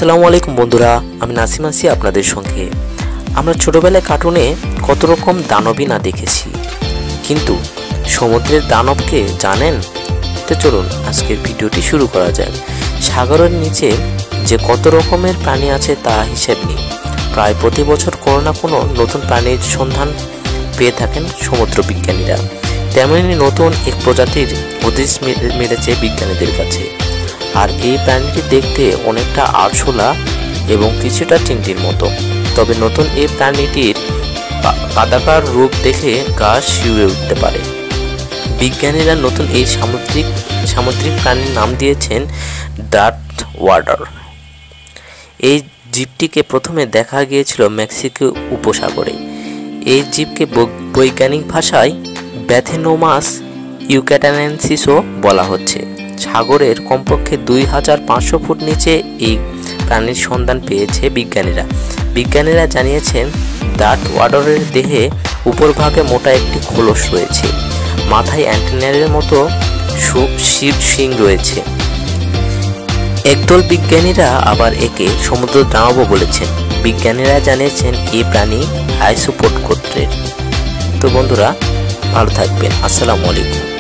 আসসালামু আলাইকুম বন্ধুরা, আমি নাসিম আছি আপনাদের সঙ্গে। আমরা ছোটবেলায় কার্টুনে কত রকম দানবই না দেখেছি, কিন্তু সমুদ্রের দানবকে জানেন? তো চলুন আজকের ভিডিওটি শুরু করা যাক। সাগরের নিচে যে কত রকমের প্রাণী আছে তা হিসেব নেই। প্রায় প্রতি বছর কোনো না কোনো নতুন প্রাণীর সন্ধান পেয়ে থাকেন সমুদ্র বিজ্ঞানীরা। তেমনি নতুন এক প্রজাতির হদিস মিলেছে বিজ্ঞানীদের কাছে। আর এই প্রাণীটি দেখতে অনেকটা আরশোলা এবং কিছুটা টিনটির মতো। তবে নতুন এই প্রাণীটির পাদাকার রূপ দেখে গা শিউরে উঠতে পারে। বিজ্ঞানীরা নতুন এই সামুদ্রিক প্রাণীর নাম দিয়েছেন ডার্ট ওয়াটার। এই জীবটিকে প্রথমে দেখা গিয়েছিল মেক্সিকো উপসাগরে। এই জীবকে বৈজ্ঞানিক ভাষায় ব্যাথেনোমাস ইউক্যাটানেন্সিসও বলা হচ্ছে। সাগরের কমপক্ষে 2500 ফুট নিচে এই প্রাণীর সন্ধান পেয়েছে বিজ্ঞানীরা জানিয়েছেন ডার্ট ওয়াটারের দেহে উপরভাগে মোটা একটি খোলস রয়েছে, মাথায় অ্যান্টেনারের মতো শিং রয়েছে। একদল বিজ্ঞানীরা আবার একে সমুদ্র দানবও বলেছেন। বিজ্ঞানীরা জানিয়েছেন এই প্রাণী আইসোপড গোত্রের। তো বন্ধুরা, ভালো থাকবেন। আসসালামু আলাইকুম।